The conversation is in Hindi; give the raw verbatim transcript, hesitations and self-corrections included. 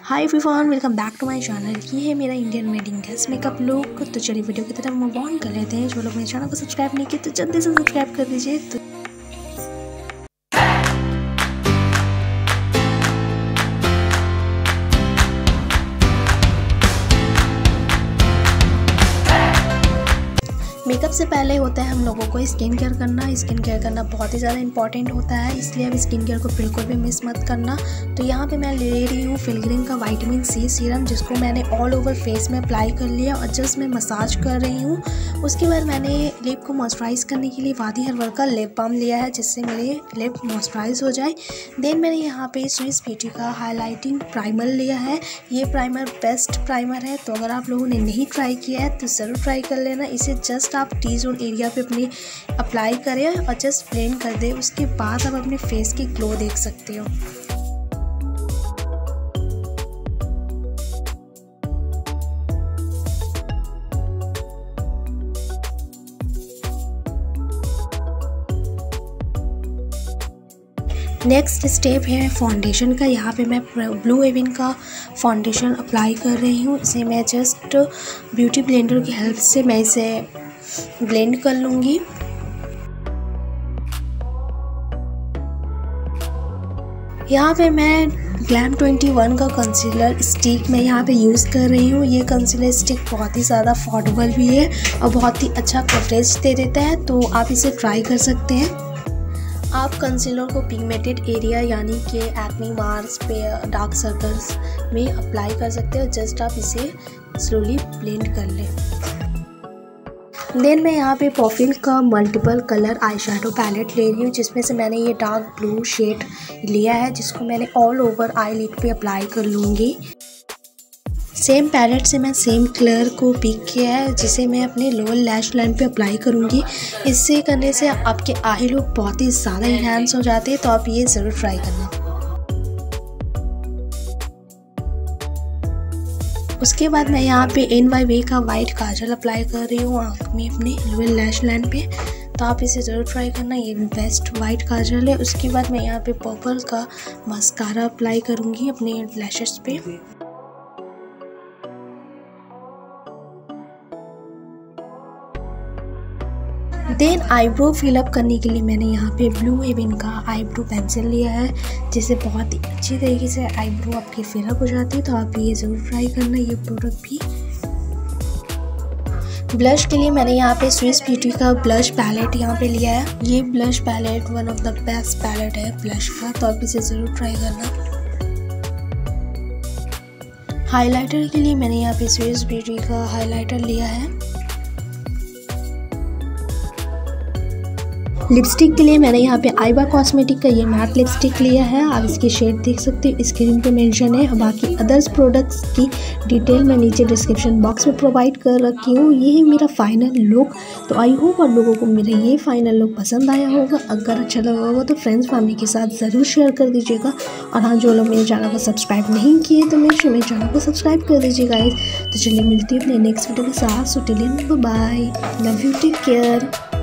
Hi everyone, welcome back to my channel. ये है मेरा Indian wedding dress makeup look. तो चलिए वीडियो की तरफ मूव ऑन कर लेते हैं। जो लोग मेरे चैनल को सब्सक्राइब नहीं किए तो जल्दी से सब्सक्राइब कर दीजिए। तो मेकअप से पहले होता है हम लोगों को स्किन केयर करना। स्किन केयर करना बहुत ही ज़्यादा इंपॉर्टेंट होता है, इसलिए अब स्किन केयर को बिल्कुल भी मिस मत करना। तो यहाँ पे मैं ले रही हूँ फिलग्रीन का विटामिन सी सीरम, जिसको मैंने ऑल ओवर फेस में अप्लाई कर लिया और जस्ट मैं मसाज कर रही हूँ। उसके बाद मैंने लिप को मॉइस्चराइज़ करने के लिए वादी हर्बल का लिप बाम लिया है, जिससे मेरे लिप मॉइस्चराइज हो जाए। देन मैंने यहाँ पे स्विस ब्यूटी का हाईलाइटिंग प्राइमर लिया है। ये प्राइमर बेस्ट प्राइमर है, तो अगर आप लोगों ने नहीं ट्राई किया है तो ज़रूर ट्राई कर लेना। इसे जस्ट आप टी जोन एरिया पे अपने अप्लाई करें और जस्ट ब्लेंड कर दें। उसके बाद आप अपने फेस की ग्लो देख सकते हो। नेक्स्ट स्टेप है फाउंडेशन का। यहाँ पे मैं ब्लू हेवन का फाउंडेशन अप्लाई कर रही हूँ। इसे मैं जस्ट ब्यूटी ब्लेंडर की हेल्प से मैं इसे ब्लेंड कर लूँगी। यहाँ पे मैं ग्लैम ट्वेंटी वन का कंसीलर स्टिक मैं यहाँ पे यूज़ कर रही हूँ। ये कंसीलर स्टिक बहुत ही ज़्यादा अफोर्डेबल भी है और बहुत ही अच्छा कवरेज दे देता है, तो आप इसे ट्राई कर सकते हैं। आप कंसीलर को पिगमेंटेड एरिया यानी कि एक्ने मार्क्स पे, डार्क सर्कल्स में अप्लाई कर सकते हो। जस्ट आप इसे स्लोली ब्लेंड कर लें। देन मैं यहाँ पे पॉफिल का multiple colour eye shadow palette ले रही हूँ, जिसमें से मैंने ये डार्क ब्लू शेड लिया है, जिसको मैंने ऑल ओवर आई लिड पे अप्लाई कर लूँगी। सेम पैलेट से मैं सेम कलर को पिक किया है, जिसे मैं अपने लोअर लैश लाइन पे अप्लाई करूँगी। इससे करने से आपके आई लुक बहुत ही ज़्यादा इन्हांस हो जाते हैं, तो आप ये ज़रूर ट्राई करना। उसके बाद मैं यहाँ पे एन वाई वे का वाइट काजल अप्लाई कर रही हूँ आँख में अपने लोअर लैश लाइन पे, तो आप इसे ज़रूर ट्राई करना। ये बेस्ट वाइट काजल है। उसके बाद मैं यहाँ पे पर्पल का मस्कारा अप्लाई करूँगी अपने लैशेस पे। देन आईब्रो फिलअप करने के लिए मैंने यहाँ पे ब्लू हेवन का आईब्रो पेंसिल लिया है, जिससे बहुत ही अच्छी तरीके से आईब्रो आपकी फिलअप हो जाती है, तो आप ये ज़रूर ट्राई करना ये प्रोडक्ट भी। ब्लश के लिए मैंने यहाँ पे स्विस ब्यूटी का ब्लश पैलेट यहाँ पे लिया है। ये blush palette one of the best palette है ब्लश का, तो आप इसे ज़रूर ट्राई करना। हाइलाइटर के लिए मैंने यहाँ पे स्विस ब्यूटी का हाइलाइटर लिया है। लिपस्टिक के लिए मैंने यहाँ पे आइबा कॉस्मेटिक का ये मैट लिपस्टिक लिया है। आप इसकी शेड देख सकते हो, स्क्रीन पे मेंशन है। बाकी अदर्स प्रोडक्ट्स की डिटेल मैं नीचे डिस्क्रिप्शन बॉक्स में प्रोवाइड कर रखी हूँ। ये है मेरा फाइनल लुक। तो आई होप आप लोगों को मेरा ये फाइनल लुक पसंद आया होगा। अगर अच्छा लगा होगा तो फ्रेंड्स फैमिली के साथ ज़रूर शेयर कर दीजिएगा। और हाँ, जो लोग मेरे चैनल को सब्सक्राइब नहीं किए तो मेरे मेरे चैनल को सब्सक्राइब कर दीजिएगा। तो चलिए मिलती हूँ अपने नेक्स्ट वीडियो के साथ। So till then bye bye, love you, take care.